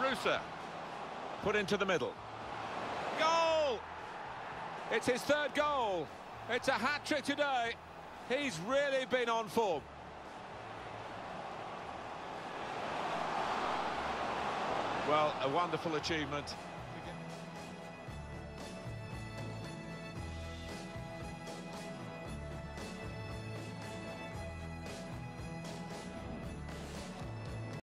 Rusa. Put into the middle. Goal! It's his third goal. It's a hat-trick today. He's really been on form. Well, a wonderful achievement.